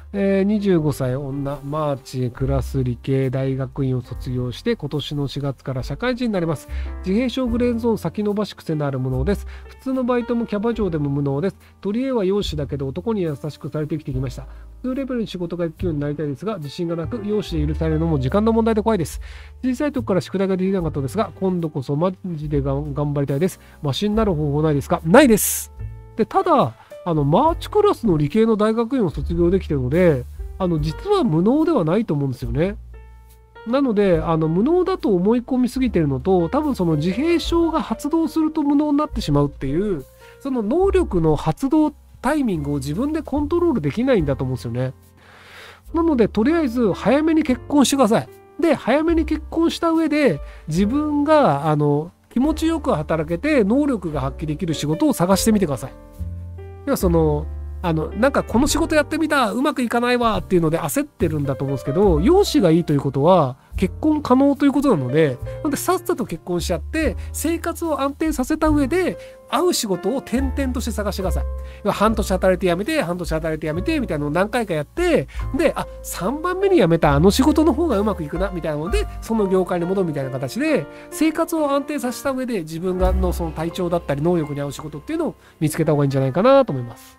25歳女、マーチクラス理系大学院を卒業して今年の4月から社会人になります。自閉症グレーゾーン先延ばし癖のある無能です。普通のバイトもキャバ嬢でも無能です。取り柄は容姿だけど男に優しくされて生きてきました。普通レベルに仕事ができるようになりたいですが、自信がなく容姿で許されるのも時間の問題で怖いです。小さい時から宿題ができなかったですが、今度こそマジで頑張りたいです。マシになる方法ないですか？ないです。で、ただ、マーチクラスの理系の大学院を卒業できているので、実は無能ではないと思うんですよね。なので、無能だと思い込みすぎてるのと、多分その自閉症が発動すると無能になってしまうっていう、その能力の発動タイミングを自分でコントロールできないんだと思うんですよね。なので、とりあえず早めに結婚してください。で、早めに結婚した上で、自分が、気持ちよく働けて、能力が発揮できる仕事を探してみてください。要はなんかこの仕事やってみた、うまくいかないわっていうので焦ってるんだと思うんですけど、容姿がいいということは結婚可能ということなので、さっさと結婚しちゃって、生活を安定させた上で、合う仕事を転々として探してください。要は半年働いて辞めて、半年働いて辞めて、みたいなのを何回かやって、で、3番目に辞めた仕事の方がうまくいくな、みたいなので、その業界に戻るみたいな形で、生活を安定させた上で、自分のその体調だったり能力に合う仕事っていうのを見つけた方がいいんじゃないかなと思います。